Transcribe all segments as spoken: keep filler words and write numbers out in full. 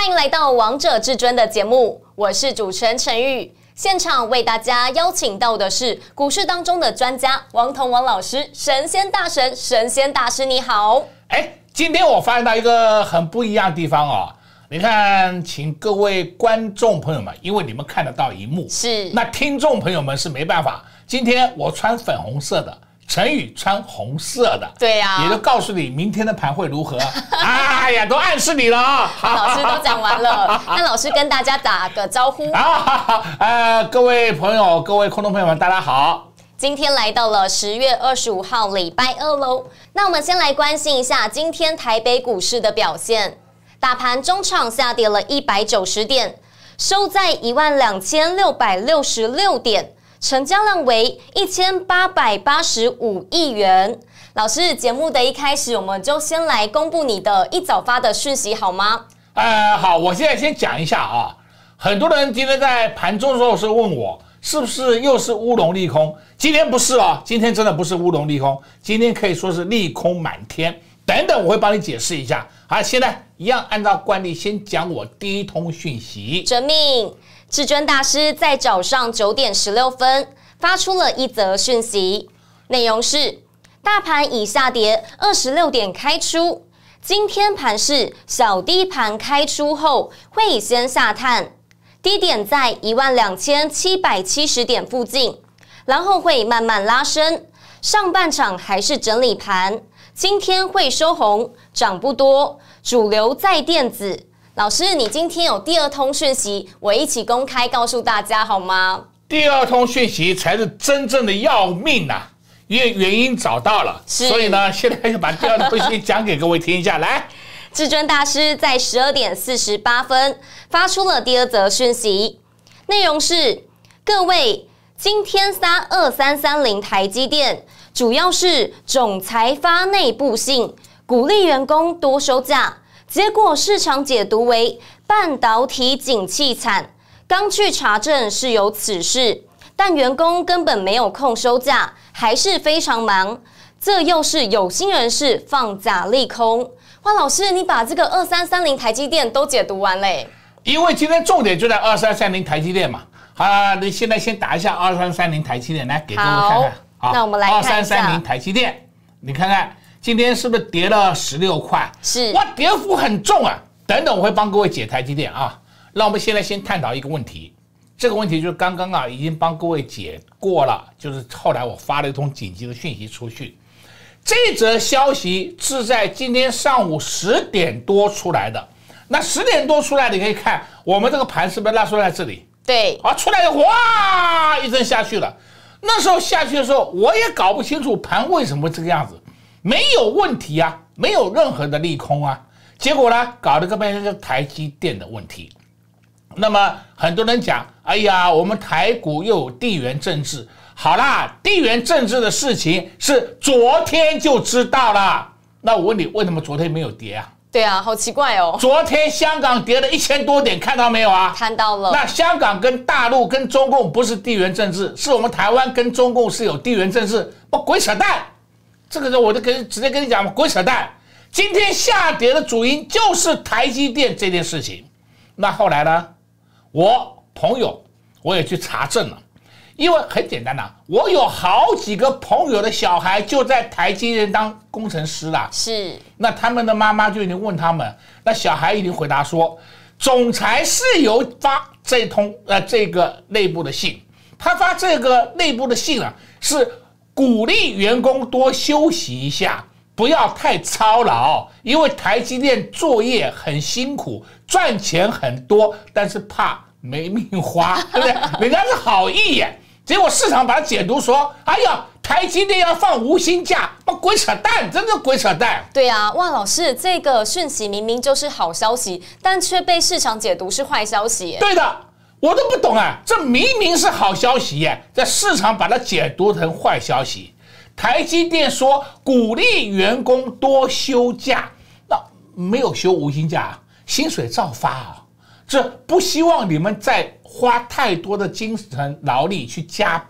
欢迎来到《王者至尊》的节目，我是主持人陈玉。现场为大家邀请到的是股市当中的专家王彤王老师，神仙大神，神仙大师，你好。 哎，今天我发现到一个很不一样的地方哦。你看，请各位观众朋友们，因为你们看得到荧幕， 是那听众朋友们是没办法。今天我穿粉红色的。陈宇穿红色的， 对呀、啊， 也就告诉你明天的盘会如何。哎呀，都暗示你了啊！ 老师都讲完了，那老师跟大家打个招呼啊！呃，各位朋友，各位空中朋友们，大家好。 今天来到了十月二十五号，礼拜二喽。那我们先来关心一下今天台北股市的表现，大盘中场下跌了一百九十点，收在一万两千六百六十六点。成交量为一千八百八十五亿元。老师，节目的一开始，我们就先来公布你的一早发的讯息，好吗？ 呃，好，我现在先讲一下啊。很多人今天在盘中的时候是问我，是不是又是乌龙利空？今天不是哦，今天真的不是乌龙利空，今天可以说是利空满天。等等，我会帮你解释一下。好，现在一样按照惯例，先讲我第一通讯息。 遵命。至尊大师在早上九点十六分发出了一则讯息，内容是：大盘已下跌二十六点开出，今天盘是小低盘开出后会先下探，低点在一万两千七百七十点附近，然后会慢慢拉升，上半场还是整理盘，今天会收红，涨不多，主流在电子。老师，你今天有第二通讯息，我一起公开告诉大家好吗？ 第二通讯息才是真正的要命啊，因为原因找到了，所以呢，现在就把第二通讯息讲给各位听一下。来， 至尊大师在十二点四十八分发出了第二则讯息，内容是：各位，今天杀二三三零台积电，主要是总裁发内部信，鼓励员工多休假。结果市场解读为半导体景气惨，刚去查证是有此事，但员工根本没有空休假，还是非常忙，这又是有心人士放假利空。哇，老师，你把这个二三三零台积电都解读完嘞？ 因为今天重点就在二三三零台积电嘛。好啊，你现在先打一下二三三零台积电，来给各位看看。 好，那我们来看一下二三三零台积电，你看看。今天是不是跌了十六块？ 是哇，跌幅很重啊！等等，我会帮各位解台积电啊。那我们现在先探讨一个问题，这个问题就是刚刚啊已经帮各位解过了，就是后来我发了一通紧急的讯息出去。这则消息是在今天上午十点多出来的。那十点多出来，你可以看我们这个盘是不是拉出来这里？ 对， 啊，出来哇一阵下去了。那时候下去的时候，我也搞不清楚盘为什么这个样子。没有问题啊，没有任何的利空啊，结果呢，搞了个半天是台积电的问题。那么很多人讲，哎呀，我们台股又有地缘政治。好啦，地缘政治的事情是昨天就知道了。那我问你，为什么昨天没有跌啊？ 对啊，好奇怪哦。 昨天香港跌了一千多点，看到没有啊？ 看到了。 那香港跟大陆跟中共不是地缘政治，是我们台湾跟中共是有地缘政治，不鬼扯淡。这个时候我就跟直接跟你讲，鬼扯淡！今天下跌的主因就是台积电这件事情。那后来呢？我朋友我也去查证了，因为很简单呐、啊，我有好几个朋友的小孩就在台积电当工程师啦。 是。 那他们的妈妈就已经问他们，那小孩已经回答说，总裁是有发这通呃这个内部的信，他发这个内部的信啊是。鼓励员工多休息一下，不要太操劳，因为台积电作业很辛苦，赚钱很多，但是怕没命花，对不对？人家是好意耶，结果市场把它解读说，哎呀，台积电要放无薪假，那鬼扯淡，真的鬼扯淡。 对啊，哇，老师，这个讯息明明就是好消息，但却被市场解读是坏消息耶。 对的。我都不懂啊，这明明是好消息耶，在市场把它解读成坏消息。台积电说鼓励员工多休假，那没有休无薪假，薪水照发啊。这不希望你们再花太多的精神劳力去加班，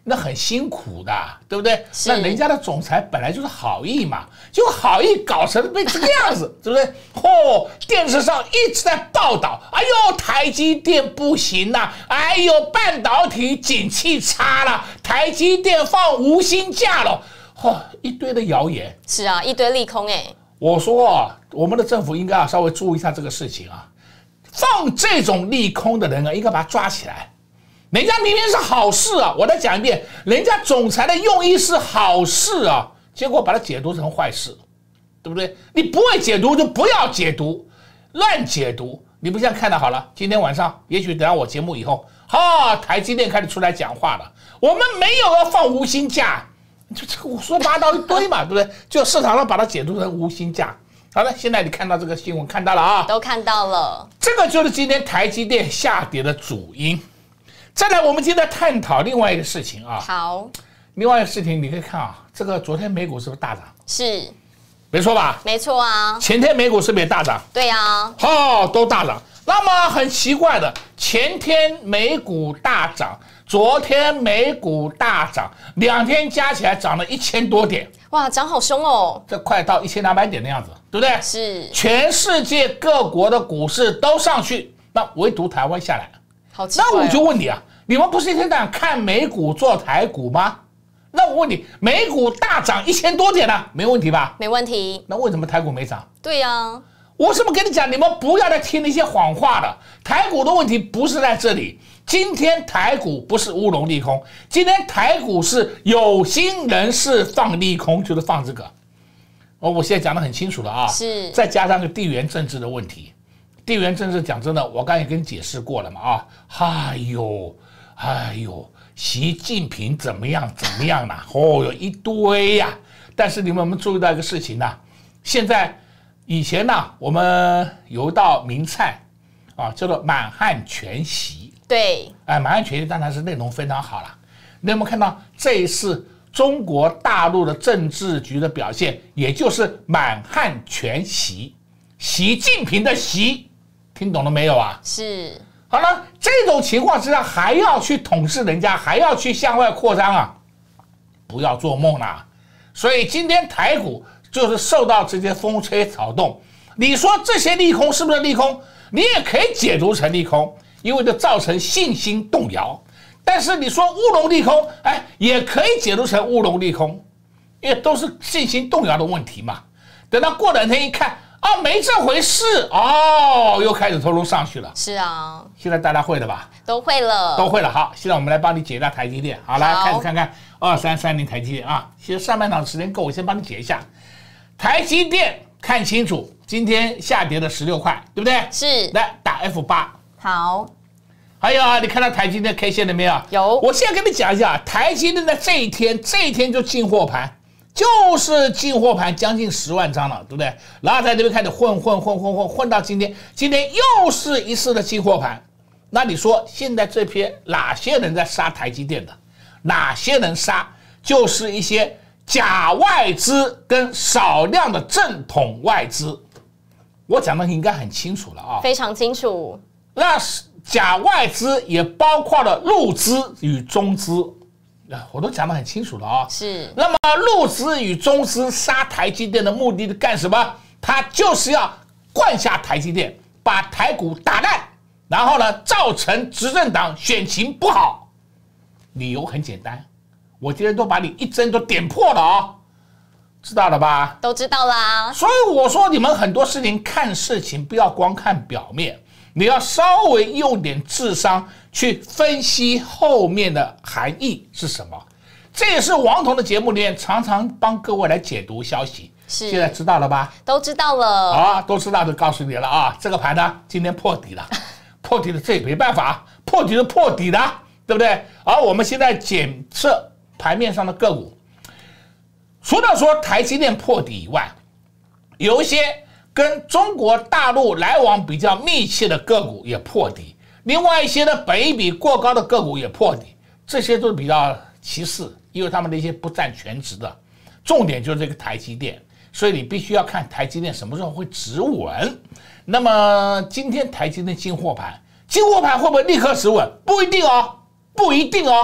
那很辛苦的，对不对？那人家的总裁本来就是好意嘛，就好意搞成被这个样子，对不对？哦，电视上一直在报道，哎呦，台积电不行呐、啊，哎呦，半导体景气差了，台积电放无薪假了，哦，一堆的谣言。 是啊，一堆利空哎。 我说啊，我们的政府应该啊稍微注意一下这个事情啊，放这种利空的人啊，应该把他抓起来。人家明明是好事啊！我再讲一遍，人家总裁的用意是好事啊，结果把它解读成坏事，对不对？你不会解读就不要解读，乱解读。你不像看到好了，今天晚上也许等到我节目以后，哈、哦，台积电开始出来讲话了，我们没有要放无薪假，就这胡说八道一堆嘛，对不对？就市场上把它解读成无薪假。好了，现在你看到这个新闻，看到了啊？ 都看到了。这个就是今天台积电下跌的主因。再来，我们今天探讨另外一个事情啊。 好， 另外一个事情你可以看啊，这个昨天美股是不是大涨？ 是， 没错吧？ 没错啊。 前天美股是不是也大涨？ 对啊。 哦，都大涨。那么很奇怪的，前天美股大涨，昨天美股大涨，两天加起来涨了一千多点。 哇，涨好凶哦！ 这快到一千两百点的样子，对不对？ 是。 全世界各国的股市都上去，那唯独台湾下来。 好奇怪哦。 那我就问你啊，你们不是一天到晚看美股做台股吗？那我问你，美股大涨一千多点了、啊，没问题吧？ 没问题。 那为什么台股没涨？ 对呀、啊， 我是不是跟你讲，你们不要再听那些谎话了。台股的问题不是在这里，今天台股不是乌龙利空，今天台股是有心人士放利空，就是放这个。哦，我现在讲得很清楚了啊， 是， 再加上个地缘政治的问题。地缘政治讲真的，我刚才也跟你解释过了嘛啊，哎呦，哎呦，习近平怎么样怎么样啦、啊？哦，有一堆呀、啊。但是你们有没有注意到一个事情呢、啊？现在以前呢、啊，我们有一道名菜啊，叫做满汉全席。 对， 哎，满汉全席当然是内容非常好了。你有没有看到这一次中国大陆的政治局的表现，也就是满汉全席，习近平的习。听懂了没有啊？ 是。 好了，这种情况之下还要去统治人家，还要去向外扩张啊，不要做梦啦！所以今天台股就是受到这些风吹草动。你说这些利空是不是利空？你也可以解读成利空，因为就造成信心动摇。但是你说乌龙利空，哎，也可以解读成乌龙利空，因为都是信心动摇的问题嘛。等到过两天一看。啊，没这回事哦，又开始偷偷上去了。 是啊， 现在大家会了吧？ 都会了， 都会了。好，现在我们来帮你解一下台积电。好，来开始看看二三三零台积电啊。其实上半场时间够，我先帮你解一下。台积电看清楚，今天下跌了十六块，对不对？ 是。 来打 F 八。 好。 还有啊，你看到台积电 K 线了没有？ 有。 我现在跟你讲一下，台积电的这一天，这一天就进货盘。就是进货盘将近十万张了，对不对？然后在这边开始混混混混混混到今天，今天又是一次的进货盘。那你说现在这批哪些人在杀台积电的？哪些人杀？就是一些假外资跟少量的正统外资。我讲的应该很清楚了啊， 非常清楚。 那假外资也包括了陆资与中资。我都讲得很清楚了啊， 是。 那么陆资与中资杀台积电的目的是干什么？他就是要灌下台积电，把台股打烂，然后呢，造成执政党选情不好。理由很简单，我今天都把你一针都点破了啊，知道了吧？ 都知道啦。 所以我说你们很多事情看事情不要光看表面。你要稍微用点智商去分析后面的含义是什么，这也是王彤的节目里面常常帮各位来解读消息。 是， 现在知道了吧？ 都知道了啊，都知道就告诉你了啊。这个盘呢，今天破底了，破底了这也没办法，破底是破底的，对不对？而我们现在检测盘面上的个股，除了说台积电破底以外，有一些跟中国大陆来往比较密切的个股也破底，另外一些呢本益比过高的个股也破底，这些都是比较其次，因为他们的一些不占全值的，重点就是这个台积电，所以你必须要看台积电什么时候会止稳。那么今天台积电进货盘，进货盘会不会立刻止稳？不一定哦，不一定哦，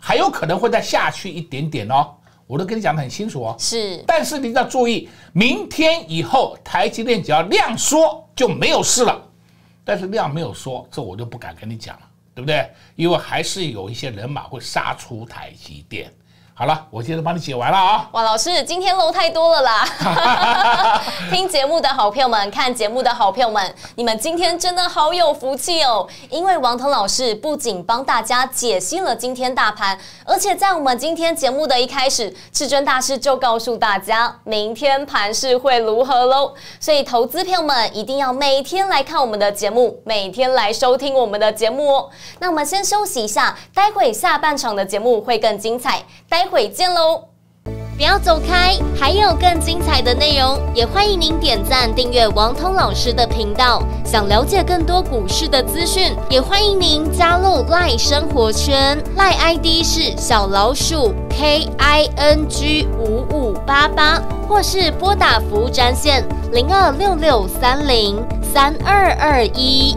还有可能会再下去一点点哦，我都跟你讲得很清楚哦。 是， 但是你要注意，明天以后台积电只要量缩就没有事了，但是量没有缩，这我就不敢跟你讲了，对不对？因为还是有一些人马会杀出台积电。好了，我今天帮你解完了啊！ 哇，老师今天漏太多了啦！听节目的好朋友们，看节目的好朋友们，你们今天真的好有福气哦！因为王腾老师不仅帮大家解析了今天大盘，而且在我们今天节目的一开始，至尊大师就告诉大家明天盘势会如何喽。所以投资朋友们一定要每天来看我们的节目，每天来收听我们的节目哦。那我们先休息一下，待会下半场的节目会更精彩。待会见喽！不要走开，还有更精彩的内容，也欢迎您点赞订阅王彤老师的频道。想了解更多股市的资讯，也欢迎您加入 LINE 生活圈 ，LINE I D 是小老鼠 K I N G 五五八八，或是拨打服务专线零二六六三零三二二一。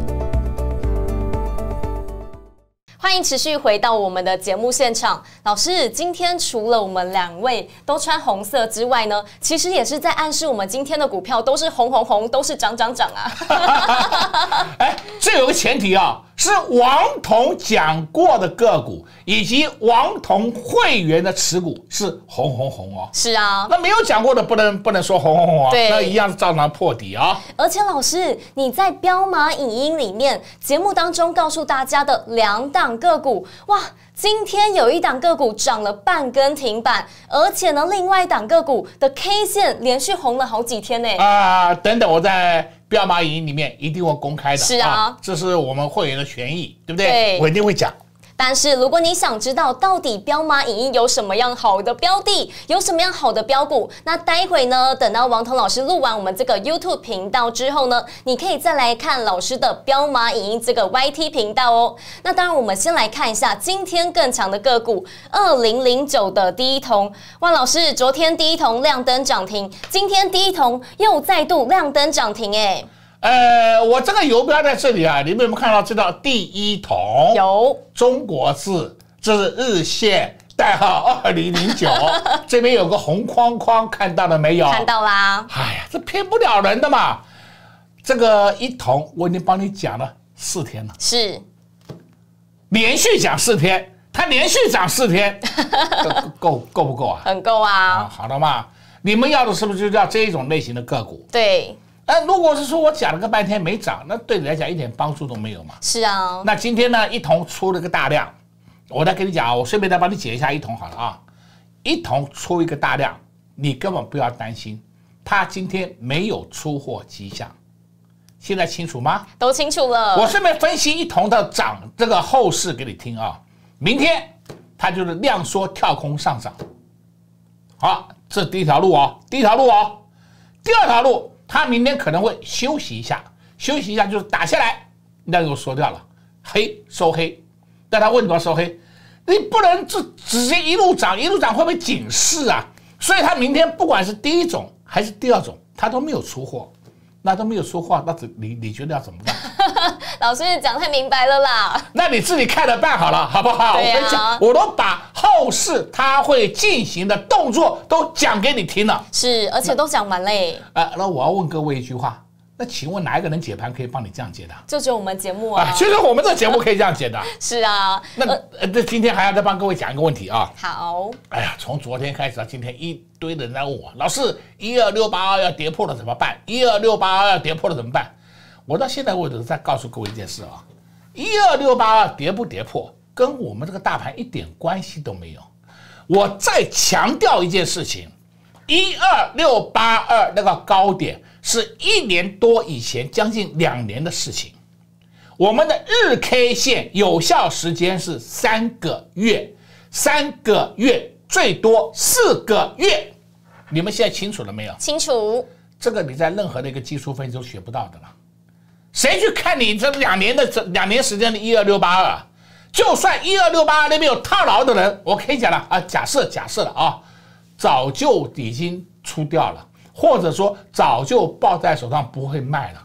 欢迎持续回到我们的节目现场，老师，今天除了我们两位都穿红色之外呢，其实也是在暗示我们今天的股票都是红红红，都是涨涨涨啊！ 哎，这有个前提啊，是王彤讲过的个股以及王彤会员的持股是红红红哦。 是啊， 那没有讲过的不能不能说红红红啊， 对， 那一样是照常破底啊。 而且老师，你在标码影音里面节目当中告诉大家的两档个股，哇，今天有一档个股涨了半根停板，而且呢，另外一档个股的 K 线连续红了好几天呢。 啊，等等，我在标码影音里面一定会公开的。 是啊， 啊这是我们会员的权益，对不对？ 对， 我一定会讲。 但是如果你想知道到底标码影音有什么样好的标的，有什么样好的标股，那待会呢，等到王彤老师录完我们这个 YouTube 频道之后呢，你可以再来看老师的标码影音这个 Y T 频道哦。那当然，我们先来看一下今天更强的个股二零零九的第一铜。哇，老师，昨天第一铜亮灯涨停，今天第一铜又再度亮灯涨停，哎。 呃，我这个游标在这里啊，你们有没有看到这道第一铜？ 有， 中国字，这是日线，代号二零零九，这边有个红框框，看到了没有？ 看到啦。 哎呀，这骗不了人的嘛。这个一铜，我已经帮你讲了四天了， 是， 连续讲四天，它连续涨四天，够够够不够啊？ 很够啊。 啊，好了嘛，你们要的是不是就叫这一种类型的个股？ 对。 哎，如果是说我讲了个半天没涨，那对你来讲一点帮助都没有嘛。 是啊。 那今天呢，一铜出了个大量，我再跟你讲啊，我顺便再帮你解一下一铜好了啊。一铜出一个大量，你根本不要担心，它今天没有出货迹象。现在清楚吗？ 都清楚了。 我顺便分析一铜的涨这个后市给你听啊。明天它就是量缩跳空上涨。好，这第一条路哦，第一条路哦，第二条路。它明天可能会休息一下，休息一下就是打下来，那就缩掉了，黑收黑。但它为什么要收黑？你不能直直接一路涨，一路涨会不会警示啊？所以它明天不管是第一种还是第二种，它都没有出货，那都没有出货，那你你觉得要怎么办？ 老师讲太明白了啦， 那你自己看着办好了，好不好？ 对啊、 我跟你讲，我都把后市它会进行的动作都讲给你听了， 是，而且都讲完嘞。 啊、呃，那我要问各位一句话，那请问哪一个人解盘可以帮你这样解的？ 就只有我们节目啊， 啊，其实我们这个节目可以这样解的。 是啊， 那呃，这今天还要再帮各位讲一个问题啊。 好。 哎呀，从昨天开始到今天，一堆人在问我，老师，一二六八二要跌破了怎么办？一二六八二要跌破了怎么办？我到现在为止再告诉各位一件事啊，一二六八二跌不跌破，跟我们这个大盘一点关系都没有。我再强调一件事情，一二六八二那个高点是一年多以前，将近两年的事情。我们的日 K 线有效时间是三个月，三个月最多四个月。你们现在清楚了没有？ 清楚。 这个你在任何的一个技术分析都学不到的了。谁去看你这两年的这两年时间的一二六八二？就算一二六八二那边有套牢的人，我可以讲了啊，假设假设了啊，早就已经出掉了，或者说早就抱在手上不会卖了。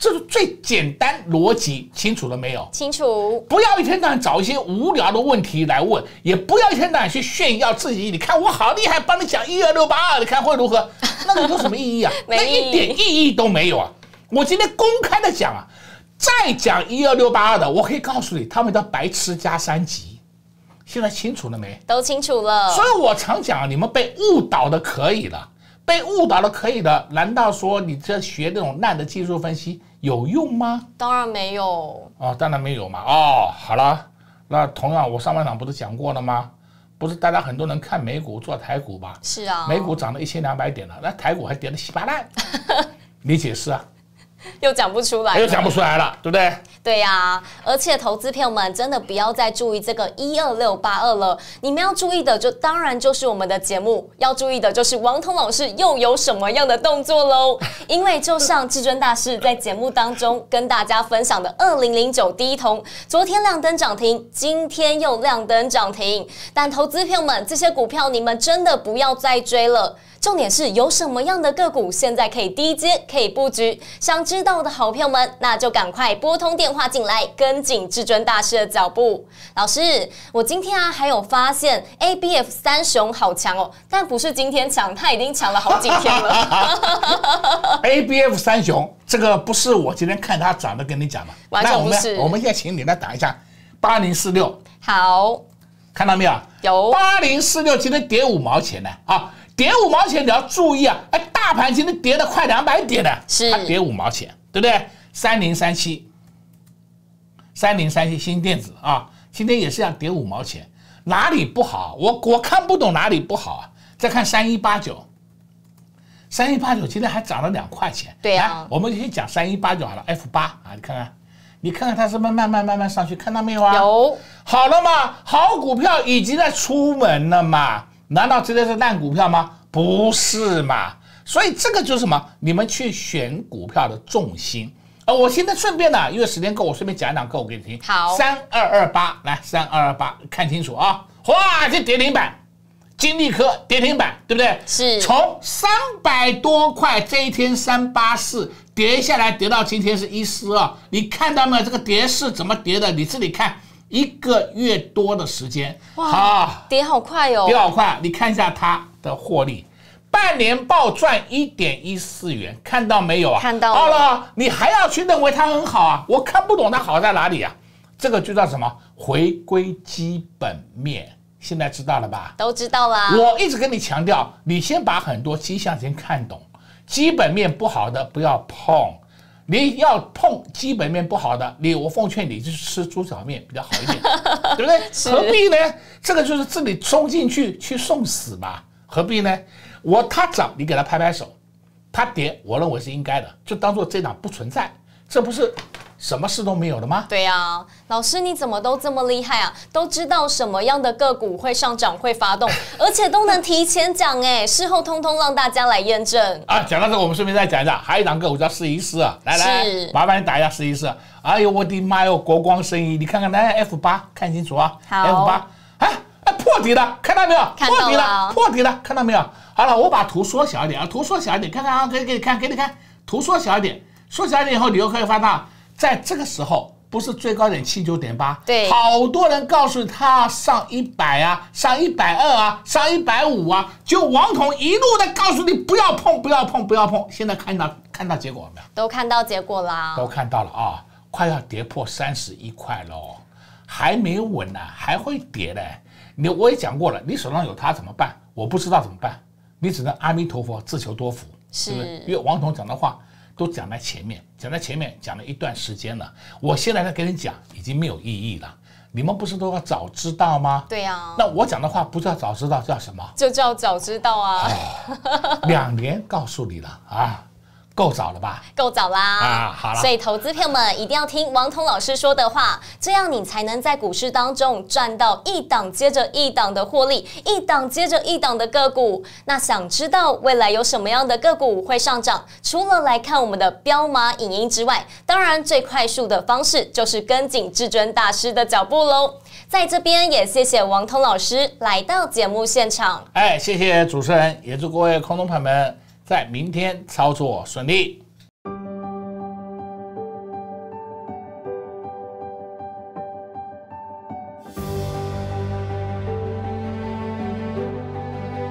这是最简单逻辑，清楚了没有？ 清楚。 不要一天到晚找一些无聊的问题来问，也不要一天到晚去炫耀自己。你看我好厉害，帮你讲一二六八二，你看会如何？那个有什么意义啊？那一点意义都没有啊！我今天公开的讲啊，再讲一二六八二的，我可以告诉你，他们叫白痴加三级。现在清楚了没？ 都清楚了。所以我常讲，你们被误导的可以了。被误导的可以的，难道说你这学那种烂的技术分析有用吗？ 当然没有哦，当然没有嘛。哦，好了，那同样我上半场不是讲过了吗？不是大家很多人看美股做台股吧？ 是啊， 美股涨了一千两百点了，那台股还跌得稀巴烂，你解释啊？ 又讲不出来， 又讲不出来了，对不对？ 对呀、啊，而且投资朋友们真的不要再注意这个一二六八二了，你们要注意的就当然就是我们的节目，要注意的就是王彤老师又有什么样的动作喽？因为就像至尊大师在节目当中跟大家分享的二零零九第一铜，昨天亮灯涨停，今天又亮灯涨停，但投资朋友们这些股票你们真的不要再追了。重点是有什么样的个股现在可以低接可以布局？想知道的好朋友们，那就赶快拨通电话进来，跟紧至尊大师的脚步。老师，我今天啊还有发现 A B F 三雄好强哦，但不是今天强，它已经强了好几天了。 A B F 三雄这个不是我今天看它涨的跟你讲的， 完全不是。 我们现在请你来打一下八零四六， 好， 看到没有？ 有八零四六今天跌五毛钱呢啊！跌五毛钱你要注意啊！哎，大盘今天跌了快两百点呢， 是它跌五毛钱，对不对？三零三七，三零三七新电子啊，今天也是要跌五毛钱，哪里不好？我我看不懂哪里不好啊！再看三一八九，三一八九今天还涨了两块钱。 对啊， 我们先讲三一八九好了 ，F 八啊，你看看，你看看它是不是慢慢慢慢上去，看到没有啊？ 有， 好了嘛，好股票已经在出门了嘛。难道这些是烂股票吗？不是嘛！所以这个就是什么？你们去选股票的重心。呃，我现在顺便呢，因为时间够，我顺便讲一两个我给你听。 好， 三二二八，来三二二八，看清楚啊！哇，这跌停板，金利科跌停板，对不对？ 是。 从三百多块这一天三八四跌下来，跌到今天是一四二，你看到没有？这个跌势怎么跌的？你自己看。一个月多的时间， 哇，跌好快哦， 跌好快！你看一下它的获利，半年报赚一点一四元，看到没有啊？ 看到了。 好了，你还要去认为它很好啊？我看不懂它好在哪里啊？这个就叫什么？回归基本面。现在知道了吧？ 都知道啦。 我一直跟你强调，你先把很多迹象先看懂，基本面不好的不要碰。你要碰基本面不好的，你我奉劝你就吃猪脚面比较好一点，对不对？何必呢？这个就是自己冲进去去送死嘛，何必呢？我它涨，你给它拍拍手；它跌，我认为是应该的，就当做这档不存在，这不是什么事都没有的吗？ 对啊，老师你怎么都这么厉害啊？都知道什么样的个股会上涨会发动，而且都能提前讲哎，事后通通让大家来验证啊。讲到这个，我们顺便再讲一下，还有一档个股叫四一四啊，来来，麻烦你打一下四一四。哎呦我的妈哟，国光生医，你看看来 F 八，看清楚啊 ，F 八啊，哎破底了，看到没有？破底了，破底了，看到没有？好了，我把图缩小一点啊，图缩小一点，看看啊，给给你看，给你看，图缩小一点，缩小一点以后，你又可以发现。在这个时候，不是最高点七九点八， 对， 好多人告诉他上一百啊，上一百二啊，上一百五啊，就王彤一路的告诉你不要碰，不要碰，不要碰。现在看到看到结果了没有？ 都看到结果啦， 都看到了啊，快要跌破三十一块喽，还没稳呢、啊，还会跌嘞。你我也讲过了，你手上有它怎么办？我不知道怎么办，你只能阿弥陀佛，自求多福， 是不是？因为王彤讲的话。都讲在前面，讲在前面讲了一段时间了。我现在再跟你讲，已经没有意义了。你们不是都要早知道吗？ 对呀、啊。 那我讲的话不叫早知道，叫什么？ 就叫早知道啊。 哦、两年告诉你了啊，够早了吧？ 够早啦。 啊，好了。 所以投资朋友们一定要听王彤老师说的话，这样你才能在股市当中赚到一档接着一档的获利，一档接着一档的个股。那想知道未来有什么样的个股会上涨？除了来看我们的标码影音之外，当然最快速的方式就是跟紧至尊大师的脚步喽。在这边也谢谢王彤老师来到节目现场。 哎，谢谢主持人，也祝各位空中朋友们在明天操作顺利。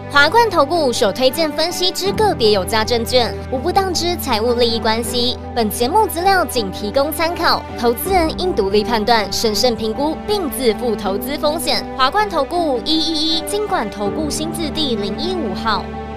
华冠投顾所推荐分析之个别有价证券，无不当之财务利益关系。本节目资料仅提供参考，投资人应独立判断、审慎评估，并自负投资风险。华冠投顾一一一金管投顾新字第零一五号。